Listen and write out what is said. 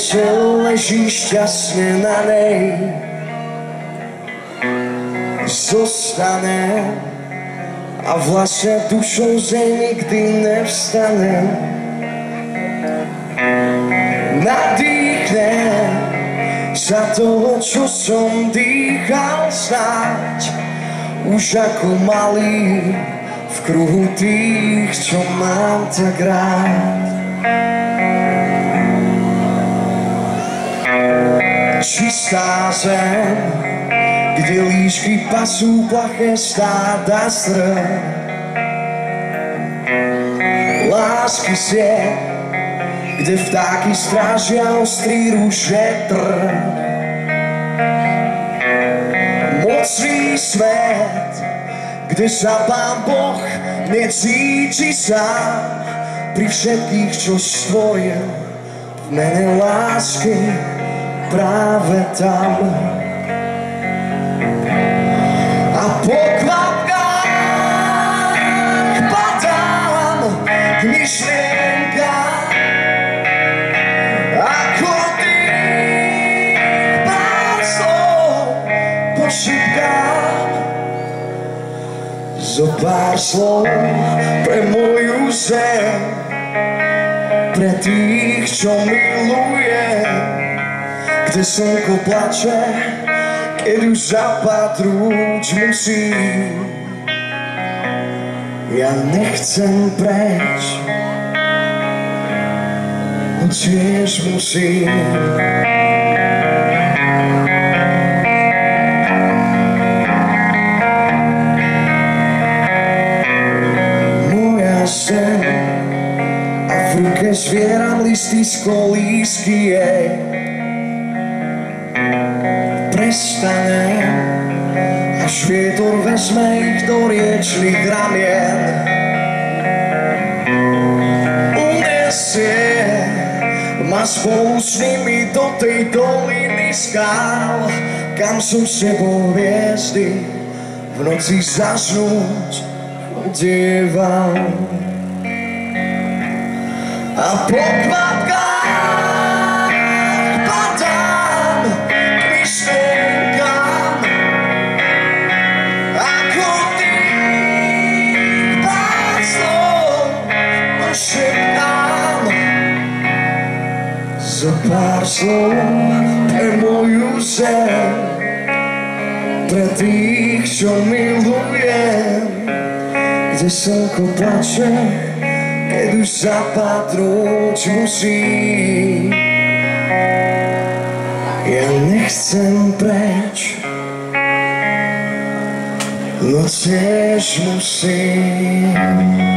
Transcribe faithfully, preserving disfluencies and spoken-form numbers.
telo leží šťastne na nej, zostane a vlastne dušou ze nikdy nevstane. Nadýchne za toho, čo som dýchal snáď, už ako malý v kruhu tých, čo mám tak rád. Čistá zem, kde líšky pasú plaché stáda strn, lásky sieť, kde vtáky strážia ostrý rúšetr. Mocný svet, kde sa Pán Boh necíti sám, pri všetkých, čo stvoril v mene lásky práve tam. A po kvapkách padám k myšlienkám, ako tých pár slov pošepkám. Zo pár slov pre moju zem, pre tých, čo milujem, kde slnko plače, keď už zapadnúť musí. Ja nechcem preč, no tiež musím. Moja zem, a v ruke zvieram listy z kolísky jej. Prestane, až vietor vezme ich do riečných ramien. Unesie ma spolu s nimi do tej doliny skál, kam sú s tebou hviezdy v noci zažnúť odievam. A po kvapkách padám k myšlienkám, ako tých pár slov pošepkám. Zo pár slov pre moju zem, pre tých, čo milujem, kde slnko plače, keď už zapadnúť musí. Ja nechcem preč, no tiež musím.